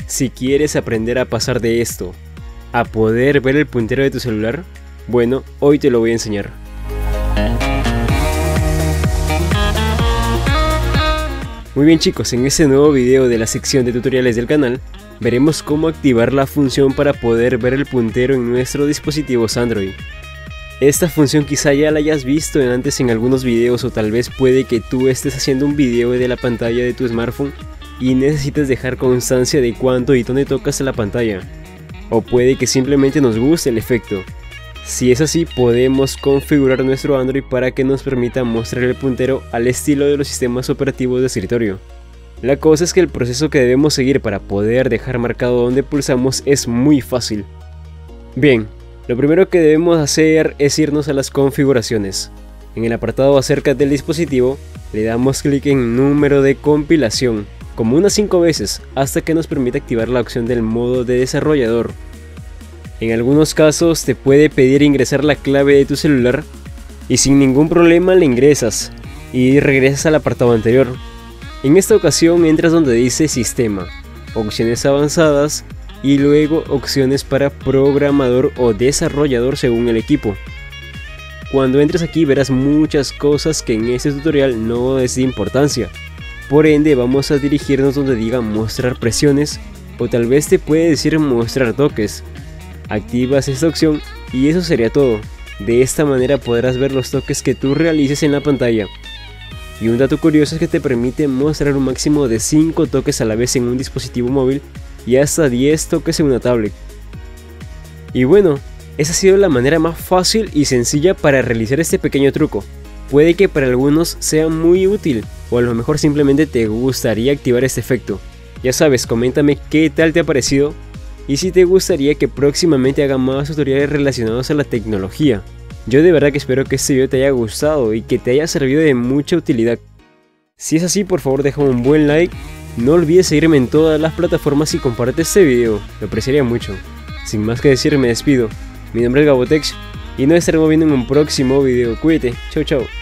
Si quieres aprender a pasar de esto a poder ver el puntero de tu celular, bueno, hoy te lo voy a enseñar. Muy bien chicos, en este nuevo video de la sección de tutoriales del canal, veremos cómo activar la función para poder ver el puntero en nuestros dispositivos Android. Esta función quizá ya la hayas visto antes en algunos videos, o tal vez puede que tú estés haciendo un video de la pantalla de tu smartphone y necesites dejar constancia de cuánto y dónde tocas la pantalla. O puede que simplemente nos guste el efecto. Si es así, podemos configurar nuestro Android para que nos permita mostrar el puntero al estilo de los sistemas operativos de escritorio. La cosa es que el proceso que debemos seguir para poder dejar marcado donde pulsamos es muy fácil. Bien, lo primero que debemos hacer es irnos a las configuraciones. En el apartado acerca del dispositivo, le damos clic en número de compilación, como unas 5 veces, hasta que nos permita activar la opción del modo de desarrollador. En algunos casos te puede pedir ingresar la clave de tu celular y sin ningún problema la ingresas y regresas al apartado anterior. En esta ocasión entras donde dice Sistema, Opciones avanzadas y luego opciones para programador o desarrollador según el equipo. Cuando entres aquí verás muchas cosas que en este tutorial no es de importancia. Por ende vamos a dirigirnos donde diga mostrar presiones, o tal vez te puede decir mostrar toques. Activas esta opción y eso sería todo. De esta manera podrás ver los toques que tú realices en la pantalla. Y un dato curioso es que te permite mostrar un máximo de 5 toques a la vez en un dispositivo móvil y hasta 10 toques en una tablet. Y bueno, esa ha sido la manera más fácil y sencilla para realizar este pequeño truco. Puede que para algunos sea muy útil, o a lo mejor simplemente te gustaría activar este efecto. Ya sabes, coméntame qué tal te ha parecido y si te gustaría que próximamente haga más tutoriales relacionados a la tecnología. Yo de verdad que espero que este video te haya gustado y que te haya servido de mucha utilidad. Si es así, por favor deja un buen like, no olvides seguirme en todas las plataformas y comparte este video, lo apreciaría mucho. Sin más que decir, me despido. Mi nombre es Gabotech y nos estaremos viendo en un próximo video. Cuídate, chau chau.